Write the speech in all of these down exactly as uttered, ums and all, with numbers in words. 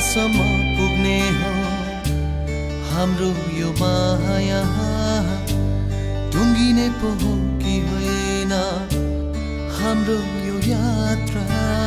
कहाँसम्म पुग्ने हो हाम्रो यो माया, टुङ्गिने पो हो कि होइन हाम्रो यो यात्रा।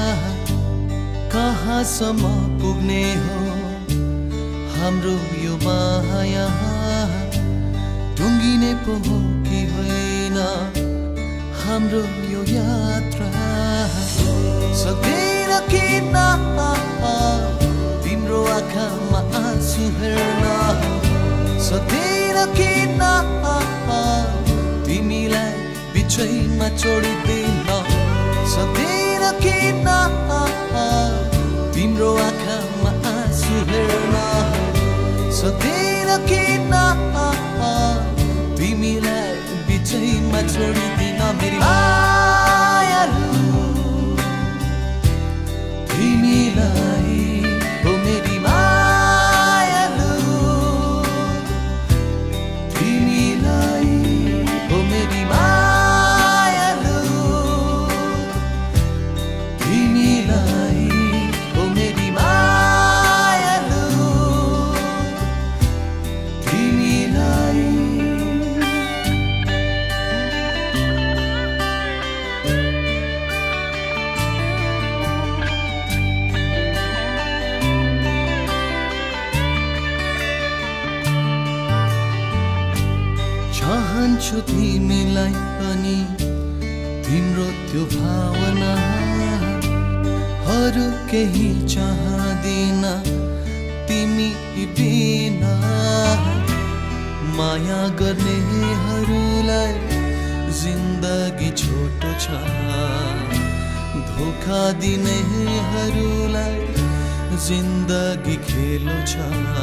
कहाँसम्म पुग्ने हो हाम्रो यो माया, टुङ्गिने पो हो कि होइन हाम्रो यो यात्रा। सक्दैन किन तिम्रो आँखामा आँसु हेर्न, सक्दैन किन तिमीलाई बिचैमा छोडिदिन, सक्दैन किन तिम्रो आँखामा आँसु हेर्न, सक्दैन किन तिमीलाई बिचैमा छोडिदिन। मेरी मायालु तिमीलाई हो, मेरी मायालु तिमीलाई हो, मेरी मायालु तिमीलाई हो, मेरी मायालु तिमीलाई। चाहन्छु तिमीलाई पनि तिम्रो त्यो भावना, अरू केही चाहदिन तिमी बिना। माया गर्नेहरूलाई जिन्दगी छोटो छ, धोका दिनेहरूलाई जिन्दगी खेलो छ।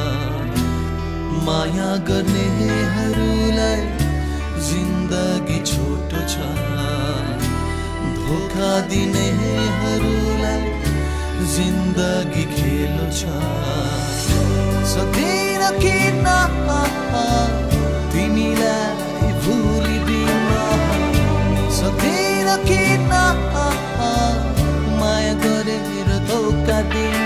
माया गर्नेहरूलाई जिन्दगी छोटो छ, धोका दिनेहरूलाई जिन्दगी खेलो छ। सक्दैन किन तिमीलाई भुलिदिन, सक्दैन किन माया गरेर धोका दिन।